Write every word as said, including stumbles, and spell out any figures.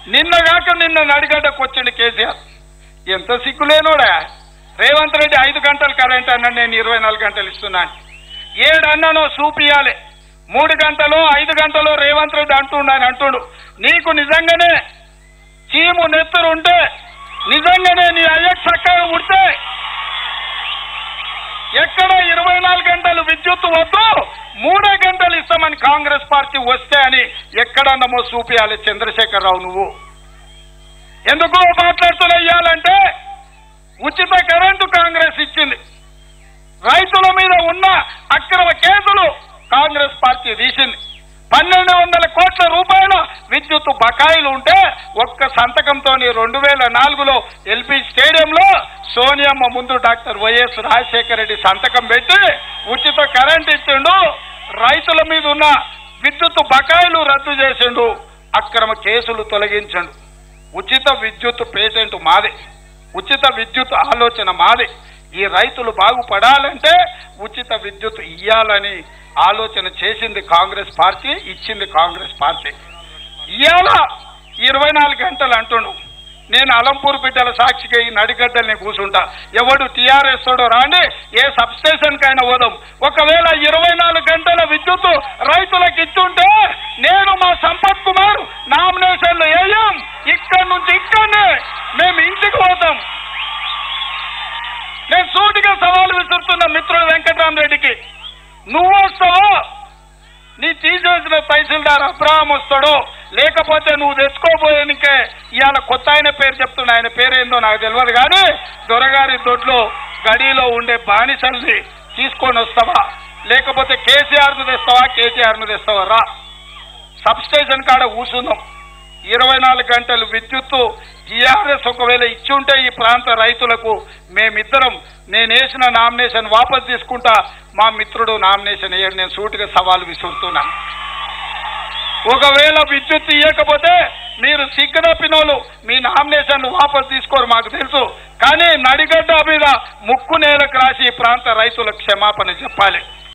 నిన్నగాక నిన్న నడిగడ్డకు వచ్చిండు కేసీఆర్. ఎంత సిగ్గులేనోడా. రేవంత్ రెడ్డి ఐదు గంటలు కరెంట్ అన్నాడు, నేను ఇరవై నాలుగు గంటలు ఇస్తున్నాను. ఏడు అన్నానో చూపియాలి. మూడు గంటలు ఐదు గంటలు రేవంత్ రెడ్డి అంటుండని అంటుండు. నీకు నిజంగానే చీము నెత్తురు ఉంటే, నిజంగానే నీ అయ్యకు చక్కగా ఉడితే ఎక్కడ ఇరవై నాలుగు గంటలు విద్యుత్ వద్దు, మూడే గంటలు ఇస్తామని కాంగ్రెస్ పార్టీ వస్తే అని ఎక్కడన్నామో చూపియాలి చంద్రశేఖరరావు. నువ్వు ఎందుకు మాట్లాడుతున్నా? ఇయ్యాలంటే ఉచిత కరెంటు కాంగ్రెస్ ఇచ్చింది. రైతుల మీద ఉన్న అక్రమ కేసులు కాంగ్రెస్ పార్టీ తీసింది. పన్నెండు వందల కోట్ల రూపాయల విద్యుత్ బకాయిలు ఉంటే ఒక్క సంతకంతో రెండు వేల నాలుగులో ఎల్పీ స్టేడియంలో సోనియమ్మ ముందు డాక్టర్ వైఎస్ రాజశేఖర రెడ్డి సంతకం పెట్టి ఉచిత కరెంట్ ఇచ్చిండు. రైతుల మీద ఉన్న విద్యుత్ బకాయిలు రద్దు చేసిండు. అక్రమ కేసులు తొలగించండు. ఉచిత విద్యుత్ పేటెంట్ మాదే, ఉచిత విద్యుత్ ఆలోచన మాదే. ఈ రైతులు బాగుపడాలంటే ఉచిత విద్యుత్ ఇయ్యాలని ఆలోచన చేసింది కాంగ్రెస్ పార్టీ, ఇచ్చింది కాంగ్రెస్ పార్టీ. ఇవాళ ఇరవై నాలుగు గంటలు అంటుండు. నేను అలంపూర్ బిడ్డల సాక్షిగా ఈ నడిగడ్డల్ని కూర్చుంటా. ఎవడు టీఆర్ఎస్ తోడో రాండి, ఏ సబ్ స్టేషన్ కైనా పోదాం. ఒకవేళ ఇరవై నాలుగు గంటల విద్యుత్ రైతులకు ఇచ్చుంటే నేను మా సంపత్ కుమార్ నామినేషన్లు వేయం. ఇక్కడి నుంచి ఇక్కడనే మేము ఇంటికి పోతాం. నేను సూటిగా సవాలు విసురుతున్న మిత్రుడు వెంకటరామరెడ్డికి, నువ్వు వస్తావో, నీ తీసేసిన తహసీల్దార్ అబ్రహాం వస్తాడో, లేకపోతే నువ్వు తెచ్చుకోబోయేనికే ఇవాళ కొత్త ఆయన పేరు చెప్తున్నా. ఆయన పేరేందో నాకు తెలియదు కానీ దొరగారి దొడ్లో గడిలో ఉండే బానిసల్ని తీసుకొని వస్తావా, లేకపోతే కేసీఆర్ను తెస్తావా, కేసీఆర్ను తెస్తావా? రా, సబ్ స్టేషన్ కాడ కూర్చుందాం. ఇరవై నాలుగు గంటలు విద్యుత్తు టీఆర్ఎస్ ఒకవేళ ఇచ్చి ఉంటే ఈ ప్రాంత రైతులకు మేమిద్దరం, నేను వేసిన నామినేషన్ వాపస్ తీసుకుంటా, మా మిత్రుడు నామినేషన్ వేయడు. నేను సూటిగా సవాలు విసురుతున్నాను. ఒకవేళ విద్యుత్ ఇవ్వకపోతే మీరు సిగ్గునప్పినోళ్ళు మీ నామినేషన్లు వాపస్ తీసుకోరు, మాకు తెలుసు. కానీ నడిగడ్డ మీద ముక్కు నేలకు రాసి ఈ ప్రాంత రైతులకు క్షమాపణ చెప్పాలి.